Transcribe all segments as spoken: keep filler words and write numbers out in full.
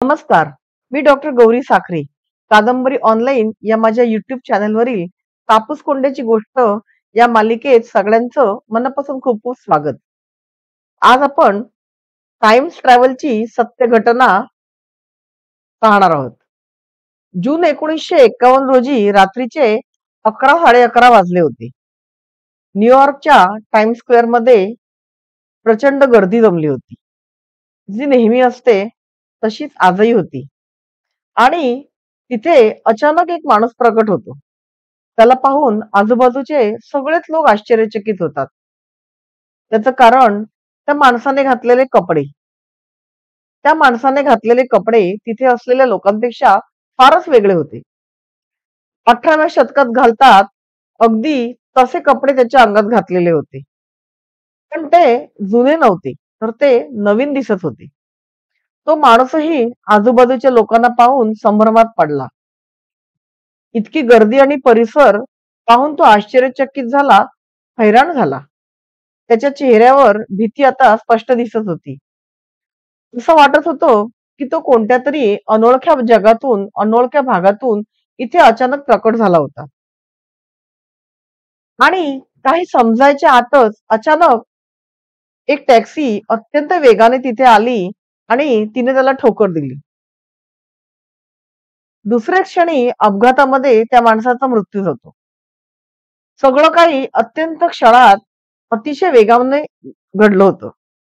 नमस्कार. मी doctor Gauri Sakhare. Kadambari online या माझ्या युट्यूब चॅनलवरील कापूस कोंड्याची गोष्ट या मालिकेत सगळ्यांचं मनापासून खूप खूप स्वागत. आज आपण टाइम ट्रॅव्हलची सत्य घटना पाहणार आहोत. जून एकोणीसशे एक्कावन्न रोजी रात्रीचे अकरा साडे अकरा वाजले होते. न्यूयॉर्कच्या टाइम स्क्वेअर मध्ये प्रचंड गर्दी जमली होती. जी नेहमी असते तशीच आजही होती. आणि तिथे अचानक एक माणूस प्रकट होतो. त्याला पाहून आजूबाजूचे सगळेच लोक आश्चर्यचकित होतात. त्याचं कारण त्या माणसाने घातलेले कपडे. त्या माणसाने घातलेले कपडे तिथे असलेल्या लोकांपेक्षा फारच वेगळे होते. अठराव्या शतकात घालतात अगदी तसे कपडे त्याच्या अंगात घातलेले होते. पण ते जुने नव्हते, तर ते नवीन दिसत होते. तो माणूसही आजूबाजूच्या लोकांना पाहून संभ्रमात पडला. इतकी गर्दी आणि परिसर पाहून तो आश्चर्यचकित झाला, हैराण झाला. त्याच्या चेहऱ्यावर भीती आता स्पष्ट दिसत होती. असं वाटत होतं की तो कोणत्या तरी अनोळख्या जगातून, अनोळख्या भागातून इथे अचानक प्रकट झाला होता. आणि काही समजायच्या आतच अचानक एक टॅक्सी अत्यंत वेगाने तिथे आली आणि तिने त्याला ठोकर दिली. दुसऱ्या क्षणी अपघातामध्ये त्या माणसाचा मृत्यू होतो. सगळं काही अत्यंत क्षणात अतिशय वेगाने घडलं होतं.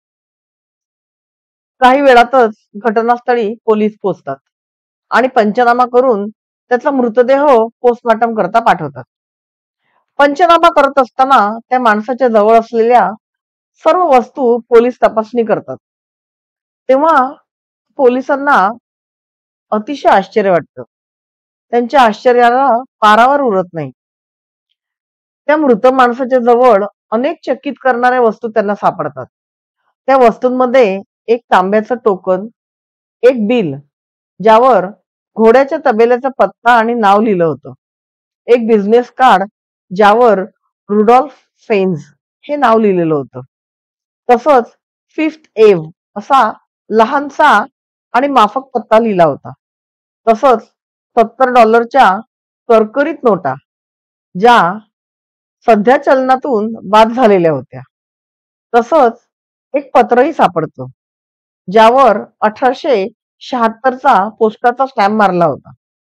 काही वेळातच घटनास्थळी पोलीस पोहोचतात आणि पंचनामा करून त्याचा मृतदेह पोस्टमॉर्टम करता पाठवतात. पंचनामा करत असताना त्या माणसाच्या जवळ असलेल्या सर्व वस्तू पोलीस तपासणी करतात. तेव्हा पोलिसांना अतिशय आश्चर्य वाटतं. त्यांच्या आश्चर्याला पारावर उरत नाही. त्या मृत माणसाच्या जवळ अनेक चकित करणाऱ्या वस्तू त्यांना सापडतात. त्या वस्तूंमध्ये एक तांब्याचं टोकन, एक बिल ज्यावर घोड्याच्या तबेल्याचा पत्ता आणि नाव लिहिलं होतं, एक बिझनेस कार्ड ज्यावर रुडॉल्फ फेन्झ हे नाव लिहिलेलं होतं, तसंच फिफ्थ एव असा लहानसा आणि माफक पत्ता लिहिला होता. तसंच सत्तर डॉलरच्या करकरीत नोटा ज्या सध्या चलनातून बाद झालेल्या होत्या. तसंच एक पत्रही सापडतं ज्यावर अठराशे शहात्तरचा पोस्टाचा स्टॅम्प मारला होता.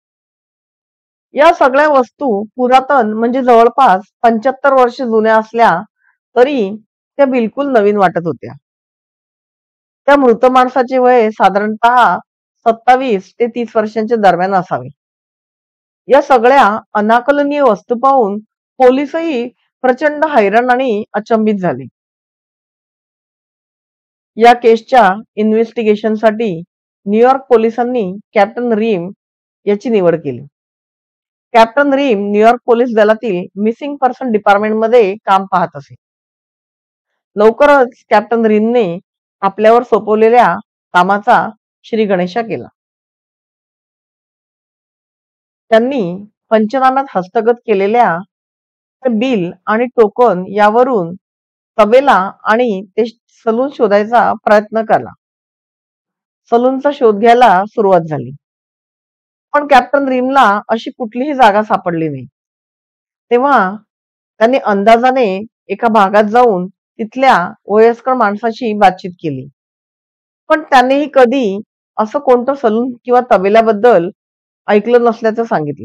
या सगळ्या वस्तू पुरातन म्हणजे जवळपास पंच्याहत्तर वर्ष जुन्या असल्या तरी त्या बिलकुल नवीन वाटत होत्या. त्या मृत माणसाचे वय साधारणतः सत्तावीस ते तीस वर्षांच्या दरम्यान असावे. या सगळ्या अनाकलनीय वस्तू पाहून पोलीसही प्रचंड हैराण आणि अचंबित झाले. या केसच्या इन्व्हेस्टिगेशनसाठी न्यूयॉर्क पोलिसांनी कॅप्टन रीम याची निवड केली. कॅप्टन रीम न्यूयॉर्क पोलीस दलातील मिसिंग पर्सन डिपार्टमेंट मध्ये काम पाहत असे. लवकरच कॅप्टन रीमने आपल्यावर सोपवलेल्या कामाचा श्री गणेशा केला. त्यांनी पंचनाम्यात हस्तगत केलेल्या बिल आणि टोकन यावरून तबेला आणि ते सलून शोधायचा प्रयत्न केला. सलूनचा शोध घ्यायला सुरुवात झाली. पण कॅप्टन रीमला अशी कुठलीही जागा सापडली नाही. तेव्हा त्यांनी अंदाजाने एका भागात जाऊन तिथल्या वयस्कर माणसाशी बातचीत केली. पण त्यांनीही कधी असं कोणतं सलून किंवा तबेल्याबद्दल ऐकलं नसल्याचं सांगितलं.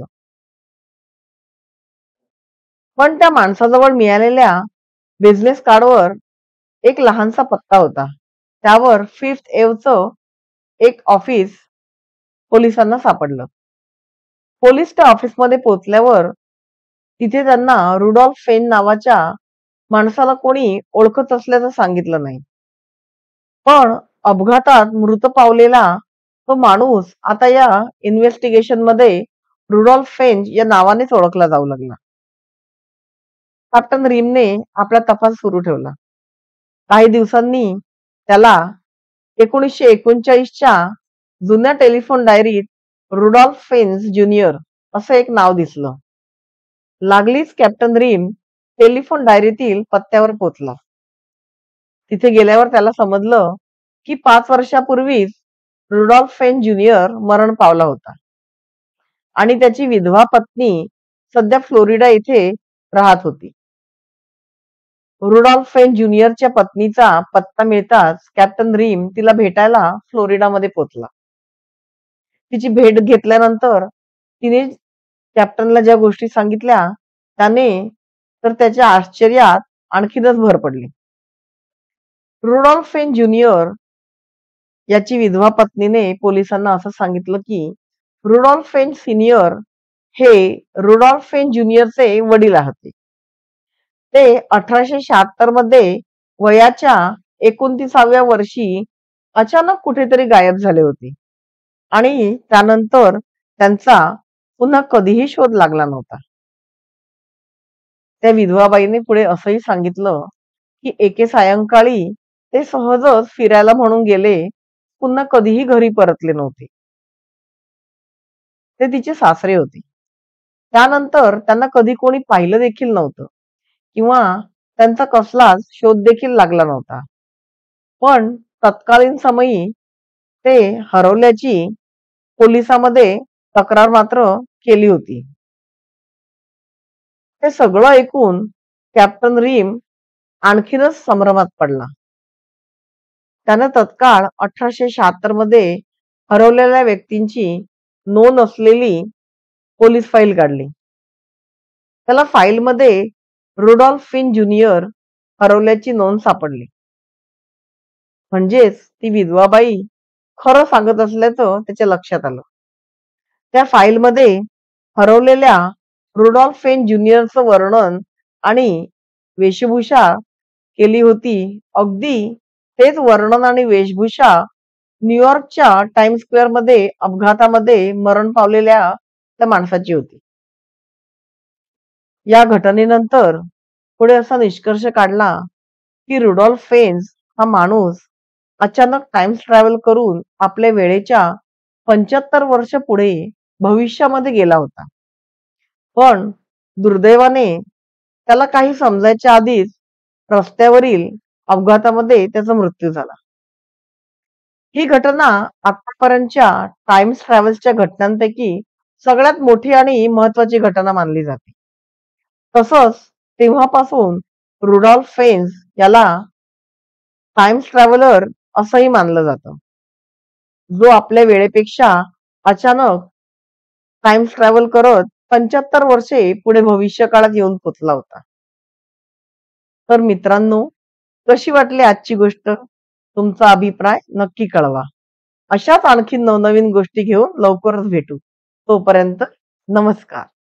पण त्या माणसाजवळ मिळालेल्या बिझनेस कार्डवर एक लहानसा पत्ता होता. त्यावर फिफ्थ एवचं एक ऑफिस पोलिसांना सापडलं. पोलीस त्या ऑफिसमध्ये पोहोचल्यावर तिथे त्यांना रुडॉल्फ फेन नावाच्या माणसाला कोणी ओळखत असल्याचं सांगितलं नाही. पण अपघातात मृत पावलेला तो माणूस आता या इन्व्हेस्टिगेशन मध्ये रुडॉल्फ फेन्झ या नावानेच ओळखला जाऊ लागला. कॅप्टन रीमने आपला तपास सुरू ठेवला. काही दिवसांनी त्याला एकोणीसशे एकोणचाळीसच्या जुन्या टेलिफोन डायरीत रुडॉल्फ फेन्झ ज्युनियर असं एक नाव दिसलं. लागलीच कॅप्टन रीम टेलिफोन डायरीतील पत्त्यावर पोहोचला. तिथे गेल्यावर त्याला समजलं की पाच वर्षापूर्वीच रुडॉल्फ फेन ज्युनियर मरण पावला होता आणि त्याची विधवा पत्नी सध्या फ्लोरिडा येथे राहत होती. रुडॉल्फ फेन ज्युनियरच्या पत्नीचा पत्ता मिळताच कॅप्टन रीम तिला भेटायला फ्लोरिडामध्ये पोहोचला. तिची भेट घेतल्यानंतर तिने कॅप्टनला ज्या गोष्टी सांगितल्या त्याने तर त्याच्या आश्चर्यात आणखीनच भर पडली. रुडॉल्फ फेन ज्युनियर याची विधवा पत्नीने पोलिसांना असं सांगितलं की रुडॉल्फ फेन सिनियर हे रुडॉल्फ फेन ज्युनियरचे वडील होते. ते अठराशे शहात्तर मध्ये वयाच्या एकोणतीसाव्या वर्षी अचानक कुठेतरी गायब झाले होते आणि त्यानंतर त्यांचा पुन्हा कधीही शोध लागला नव्हता. त्या विधवाबाईने पुढे असंही सांगितलं की एके सायंकाळी ते सहजच फिरायला म्हणून गेले, पुन्हा कधीही घरी परतले नव्हते. ते तिचे सासरे होते. त्यानंतर त्यांना कधी कोणी पाहिलं देखील नव्हतं किंवा त्यांचा कसलाच शोध देखील लागला नव्हता. पण तत्कालीन समयी ते हरवल्याची पोलिसांमध्ये तक्रार मात्र केली होती. ते सगळं ऐकून कॅप्टन रीम आणखीनच संभ्रमात पडला. त्याने तत्काळ अठराशे शहात्तर मध्ये हरवलेल्या व्यक्तींची नोंद असलेली पोलीस फाईल काढली. त्याला फाईलमध्ये रुडॉल्फ फेन ज्युनियर हरवल्याची नोंद सापडली. म्हणजेच ती विधवाबाई खरं सांगत असल्याचं त्याच्या लक्षात आलं. त्या फाईलमध्ये हरवलेल्या रुडॉल्फ फेन ज्युनियरचं वर्णन आणि वेशभूषा केली होती. अगदी तेच वर्णन आणि वेशभूषा न्यूयॉर्कच्या टाइम स्क्वेअर मध्ये अपघातामध्ये मरण पावलेल्या त्या माणसाची होती. या घटनेनंतर पुढे असा निष्कर्ष काढला की रुडॉल्फ फेन्स हा माणूस अचानक टाइम ट्रॅव्हल करून आपल्या वेळेच्या पंच्याहत्तर वर्ष पुढे भविष्यामध्ये गेला होता. पण दुर्दैवाने त्याला काही समजायच्या आधीच रस्त्यावरील अपघातामध्ये त्याचा मृत्यू झाला. ही घटना आतापर्यंतच्या टाइम ट्रॅव्हल्सच्या घटनांपैकी सगळ्यात मोठी आणि महत्वाची घटना मानली जाते. तसंच तेव्हापासून रुडॉल्फ फेन्स याला टाइम ट्रॅव्हलर असंही मानलं जातं, जो आपल्या वेळेपेक्षा अचानक टाइम ट्रॅव्हल करत पंच्याहत्तर वर्षे पुढे भविष्य काळात येऊन पोचला होता. तर मित्रांनो, कशी वाटली आजची गोष्ट? तुमचा अभिप्राय नक्की कळवा. अशाच आणखी नवनवीन गोष्टी घेऊन लवकरच भेटू. तोपर्यंत नमस्कार.